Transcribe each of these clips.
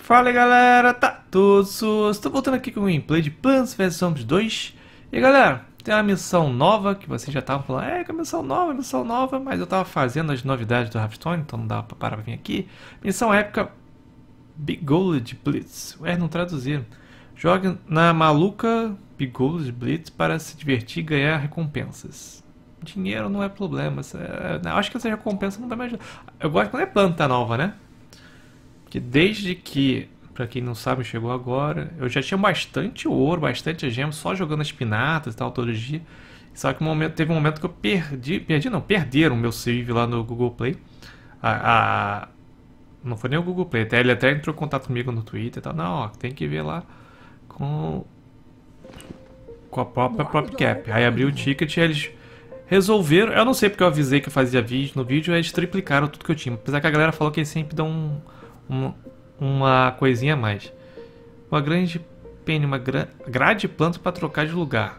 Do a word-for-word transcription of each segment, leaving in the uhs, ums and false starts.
Fala aí, galera, tá tudo sus. Tô voltando aqui com o gameplay de Plants versus. Zombies dois. E galera, tem uma missão nova que vocês já estavam falando, é que é missão nova, missão nova, mas eu tava fazendo as novidades do Hearthstone, então não dava pra parar pra vir aqui. Missão épica Big Gold Blitz. Ué, não traduziram. Jogue na maluca Big Gold Blitz para se divertir e ganhar recompensas. Dinheiro não é problema. É, acho que essa recompensa não vai me ajudar. Eu gosto quando é planta nova, né? Que desde que, pra quem não sabe, chegou agora, eu já tinha bastante ouro, bastante gema, só jogando as pinatas e tal, todo dia. Só que um momento, teve um momento que eu perdi, perdi não, perderam o meu save lá no Google Play. A, a, não foi nem o Google Play, até ele até entrou em contato comigo no Twitter e tal. Não, ó, tem que ver lá com, com a própria PropCap. Aí abriu o ticket e eles resolveram, eu não sei porque eu avisei que eu fazia vídeo, no vídeo eles triplicaram tudo que eu tinha. Apesar que a galera falou que eles sempre dão um... Uma, uma coisinha a mais. Uma grande pene, uma gra, grade de planta para trocar de lugar.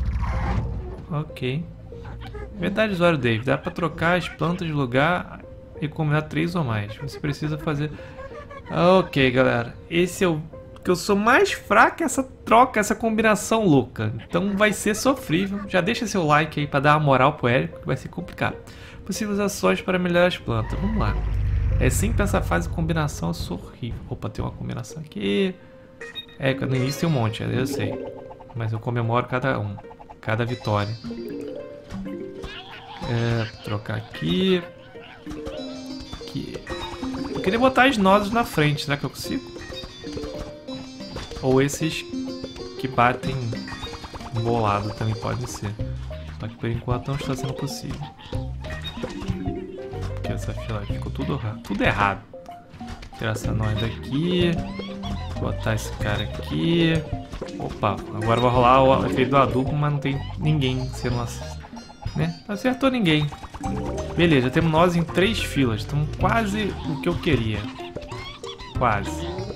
Ok. Verdade, usuário Dave. Dá para trocar as plantas de lugar e combinar três ou mais. Você precisa fazer. Ok, galera. Esse é o que eu sou mais fraco, essa troca, essa combinação louca. Então vai ser sofrível. Já deixa seu like aí para dar uma moral pro Érico, que vai ser complicado. Possíveis ações para melhorar as plantas. Vamos lá. É sempre essa fase de combinação, eu sou horrível. Opa, tem uma combinação aqui. É, no início tem um monte, eu sei. Mas eu comemoro cada um, cada vitória. É, trocar aqui. Aqui. Eu queria botar as nozes na frente, será que eu consigo? Ou esses que batem bolado também podem ser. Só que por enquanto não está sendo possível. Essa fila ficou tudo errado, tudo errado. Tirar essa noz daqui, botar esse cara aqui. Opa, agora vai rolar o efeito do adubo, mas não tem ninguém sendo assim, né? Não acertou ninguém. Beleza, já temos nós em três filas, estamos quase o que eu queria. Quase.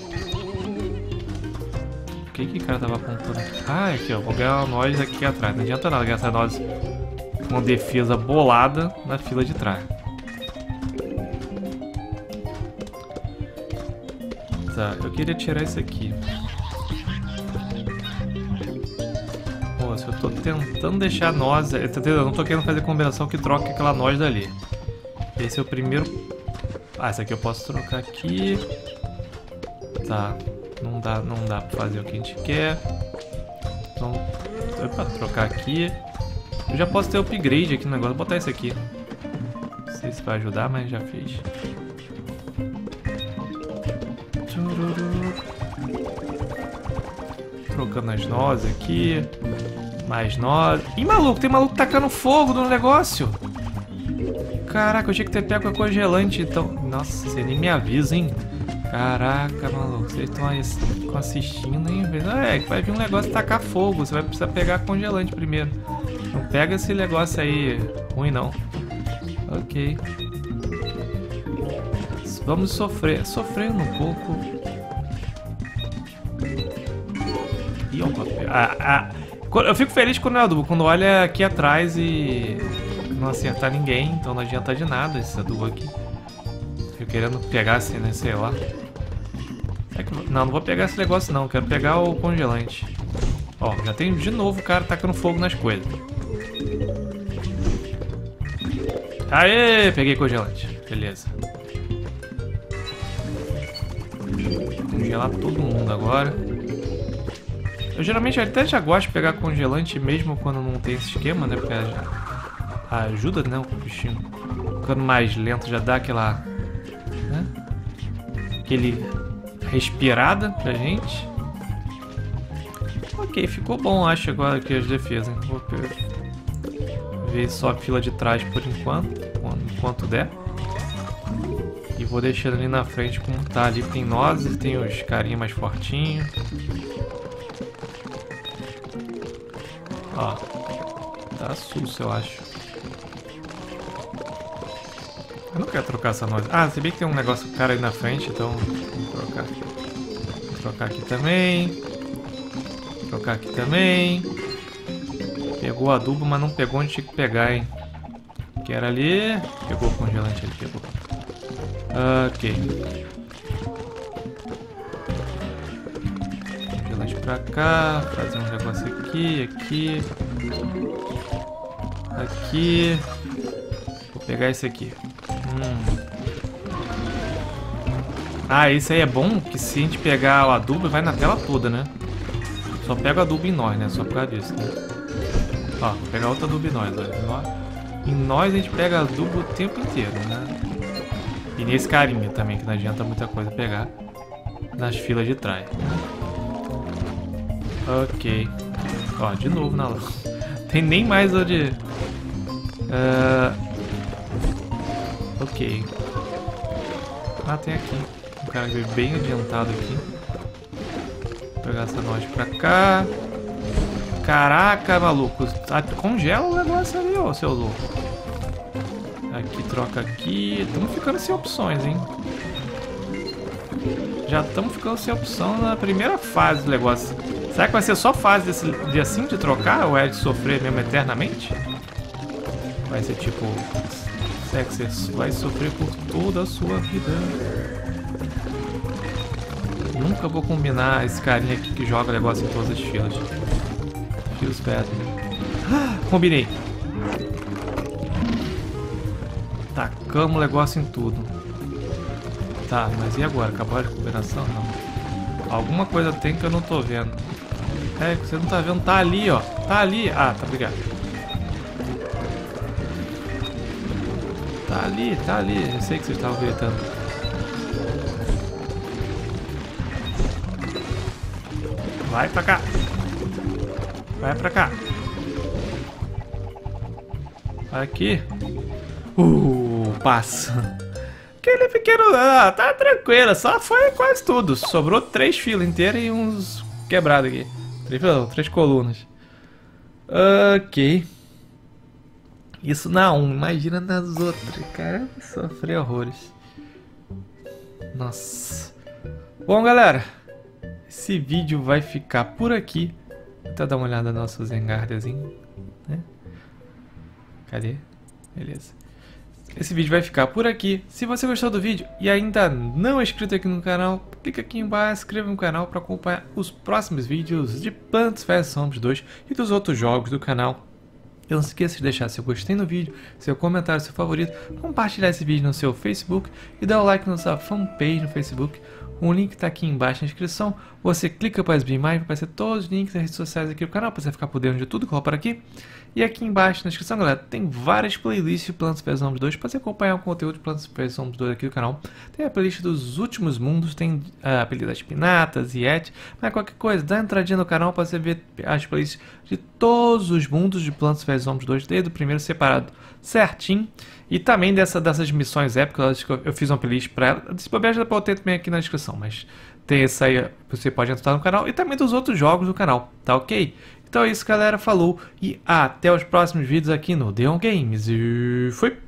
O que que o cara tava apontando aqui? Ah, aqui ó, vou ganhar uma noz aqui atrás. Não adianta nada ganhar essa noz com uma defesa bolada na fila de trás. Tá, eu queria tirar isso aqui. Pô, se eu tô tentando deixar a noz... Eu não tô querendo fazer combinação que troque aquela noz dali. Esse é o primeiro... Ah, esse aqui eu posso trocar aqui. Tá, não dá, não dá pra fazer o que a gente quer. Então, opa, trocar aqui. Eu já posso ter upgrade aqui no negócio. Vou botar isso aqui. Não sei se vai ajudar, mas já fiz. Trocando as nozes aqui. Mais nozes. Ih, maluco, tem maluco tacando fogo no negócio. Caraca, eu tinha que ter pego a congelante. Então, nossa, você nem me avisa, hein? Caraca, maluco, vocês estão assistindo, hein? É, que vai vir um negócio tacar fogo. Você vai precisar pegar a congelante primeiro. Não pega esse negócio aí ruim, não. Ok. Vamos sofrer. Sofrendo um pouco. Ah, ah, eu fico feliz quando é adubo, quando olha aqui atrás e não acertar ninguém, então não adianta de nada esse adubo aqui. Eu querendo pegar assim, né, sei lá. É que, não, não vou pegar esse negócio não, quero pegar o congelante. Ó, já tem de novo o cara tacando fogo nas coisas. Aê, peguei congelante, beleza. Vou congelar todo mundo agora. Eu geralmente até já gosto de pegar congelante mesmo quando não tem esse esquema, né? Porque ajuda, né? O bichinho ficando mais lento, já dá aquela... né? Aquele respirada pra gente. Ok, ficou bom, acho, agora aqui as defesas. Vou ver só a fila de trás por enquanto, enquanto der. E vou deixando ali na frente como tá. Ali tem nozes, tem os carinha mais fortinhos. Ó, tá susto, eu acho. Eu não quero trocar essa noz. Ah, se bem que tem um negócio cara aí na frente, então vamos trocar. Vou trocar aqui também. Trocar aqui também. Pegou o adubo, mas não pegou onde tinha que pegar, hein. Que era ali. Pegou o congelante ali, pegou. Ok. pra cá, fazer um negócio aqui, aqui, aqui. Vou pegar esse aqui. Hum. Ah, esse aí é bom, que se a gente pegar o adubo, vai na tela toda, né? Só pega o adubo em nós, né? Só por causa disso, né? Ó, vou pegar outro adubo em nós, olha. Em nós a gente pega adubo o tempo inteiro, né? E nesse carinha também, que não adianta muita coisa pegar nas filas de trás. Ok. Ó, de novo na lua. Tem nem mais onde... Uh... Ok. Ah, tem aqui. Um cara veio bem adiantado aqui. Vou pegar essa noz pra cá. Caraca, maluco. Ah, congela o negócio ali, ó, seu louco. Aqui, troca aqui. Estamos ficando sem opções, hein? Já estamos ficando sem opção na primeira fase do negócio. Será que vai ser só fase desse, de assim de trocar? Ou é de sofrer mesmo eternamente? Vai ser tipo... Será que você vai sofrer por toda a sua vida? Nunca vou combinar esse carinha aqui que joga negócio em todas as filas. Fios perto. Ah, combinei. Tacamos o negócio em tudo. Tá, mas e agora? Acabou a recuperação? Não. Alguma coisa tem que eu não tô vendo. É, que você não tá vendo. Tá ali, ó. Tá ali. Ah, tá, obrigado. Tá ali, tá ali. Eu sei que vocês estavam gritando. Vai pra cá. Vai pra cá. Aqui. Uh, passa. Aquele pequeno... Ah, tá tranquilo. Só foi quase tudo. Sobrou três filas inteiras e uns quebrados aqui. Três, não, três colunas. Ok. Isso na um. Imagina nas outras. Cara, sofri horrores. Nossa. Bom, galera. Esse vídeo vai ficar por aqui. Vou até dar uma olhada no nosso Zengardiazinho, né? Cadê? Beleza. Esse vídeo vai ficar por aqui. Se você gostou do vídeo e ainda não é inscrito aqui no canal, clica aqui embaixo, se inscreva no canal para acompanhar os próximos vídeos de Plants versus. Zombies dois e dos outros jogos do canal. Não se esqueça de deixar seu gostei no vídeo, seu comentário, seu favorito, compartilhar esse vídeo no seu Facebook e dar o like na nossa fanpage no Facebook. O link está aqui embaixo na descrição. Você clica para subir mais, vai aparecer todos os links das redes sociais aqui do canal para você ficar por dentro de tudo que rola por aqui. E aqui embaixo na descrição, galera, tem várias playlists de Plants versus. Zombies dois para você acompanhar o conteúdo de Plants versus. Zombies dois aqui do canal. Tem a playlist dos últimos mundos, tem a playlist das pinatas, Yeti, mas qualquer coisa, dá uma entradinha no canal para você ver as playlists de todos os mundos de Plants versus. Zombies dois, desde o primeiro separado certinho. E também dessa, dessas missões épicas, eu fiz uma playlist para ela. Se bobear, já pode ter também aqui na descrição, mas tem essa aí, você pode entrar no canal e também dos outros jogos do canal, tá ok? Então é isso, galera, falou e até os próximos vídeos aqui no Deon Games e fui!